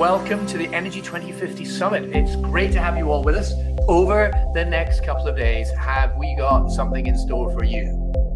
welcome to the Energy 2050 Summit. It's great to have you all with us. Over the next couple of days, have we got something in store for you?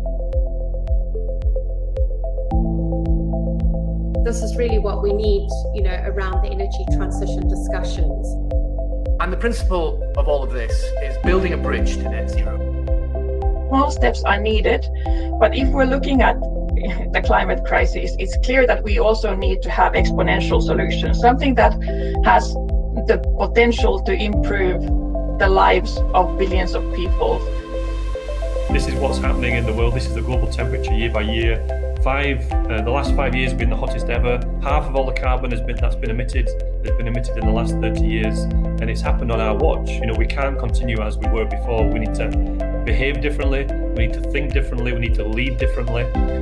This is really what we need, around the energy transition discussions. And the principle of all of this is building a bridge to net zero. Small steps are needed, but if we're looking at the climate crisis, it's clear that we also need to have exponential solutions, something that has the potential to improve the lives of billions of people. This is what's happening in the world. This is the global temperature year by year. The last 5 years have been the hottest ever. Half of all the carbon has been emitted in the last 30 years, and it's happened on our watch. We can't continue as we were before. We need to behave differently. We need to think differently. We need to lead differently.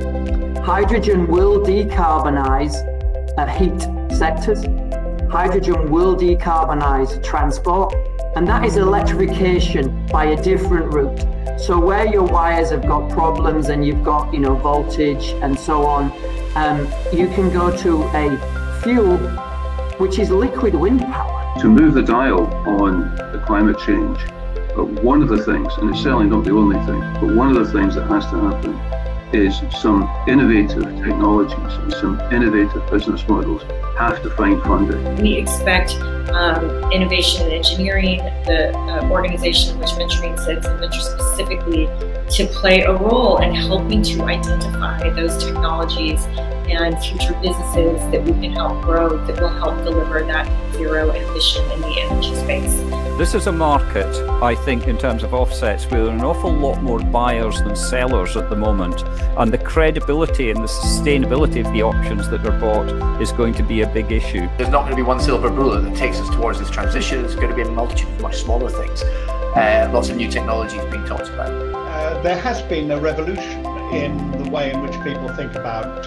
Hydrogen will decarbonise heat sectors. Hydrogen will decarbonise transport, and that is electrification by a different route. So where your wires have got problems and you've got, voltage and so on, you can go to a fuel which is liquid wind power. To move the dial on the climate change, one of the things, and it's certainly not the only thing, but one of the things that has to happen is some innovative technologies and some innovative business models have to find funding. We expect innovation and engineering, the organization in which Venturing sits, and Venture specifically, to play a role in helping to identify those technologies and future businesses that we can help grow that will help deliver that zero ambition in the energy space. This is a market, I think, in terms of offsets, where there are an awful lot more buyers than sellers at the moment, and the credibility and the sustainability of the options that are bought is going to be a big issue. There's not going to be one silver bullet that takes us towards this transition. It's going to be a multitude of much smaller things. Lots of new technologies being talked about. There has been a revolution in the way in which people think about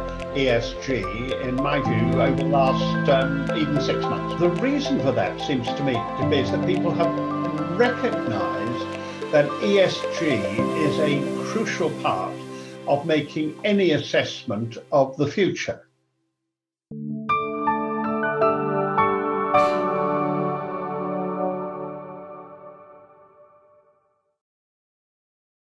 ESG, in my view, over the last even 6 months. The reason for that seems to me to be is that people have recognised that ESG is a crucial part of making any assessment of the future.